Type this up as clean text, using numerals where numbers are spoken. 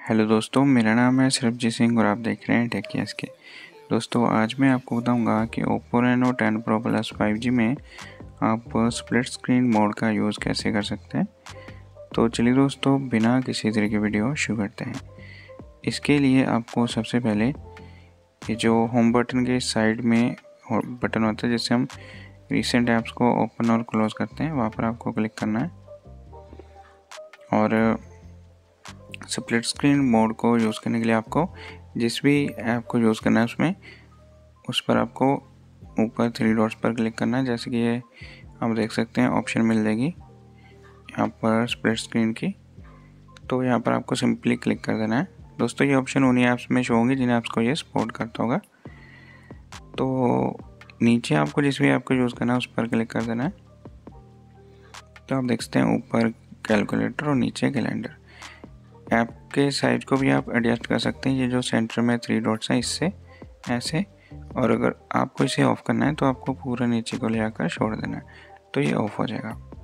Hello दोस्तों, मेरा नाम है सरबजीत सिंह और आप देख रहे हैं टेकियास के। दोस्तों, आज मैं आपको बताऊंगा कि Oppo Reno 10 Pro Plus 5G में आप स्प्लिट स्क्रीन मोड का यूज़ कैसे कर सकते हैं। तो चलिए दोस्तों, बिना किसी तरह की वीडियो शुरू करते हैं। इसके लिए आपको सबसे पहले ये जो होम बटन के साइड में बटन होता है जिससे हम रिसेंट ऐप्स को ओपन और क्लोज़ करते हैं, वहाँ पर आपको क्लिक करना है और स्प्लिट स्क्रीन मोड को यूज़ करने के लिए आपको जिस भी ऐप को यूज़ करना है उस पर आपको ऊपर 3 डॉट्स पर क्लिक करना है। जैसे कि ये आप देख सकते हैं, ऑप्शन मिल जाएगी यहाँ पर स्प्लिट स्क्रीन की, तो यहाँ पर आपको सिंपली क्लिक कर देना है। दोस्तों, ये ऑप्शन उन्हीं ऐप्स में शो होंगे जिन ऐप्स को ये सपोर्ट करता होगा। तो नीचे आपको जिस भी ऐप को यूज़ करना है उस पर क्लिक कर देना है। तो आप देख सकते हैं ऊपर कैलकुलेटर और नीचे कैलेंडर। ऐप के साइज को भी आप एडजस्ट कर सकते हैं। ये जो सेंटर में 3 डॉट्स हैं इससे ऐसे, और अगर आपको इसे ऑफ़ करना है तो आपको पूरा नीचे को ले आकर छोड़ देना है, तो ये ऑफ़ हो जाएगा।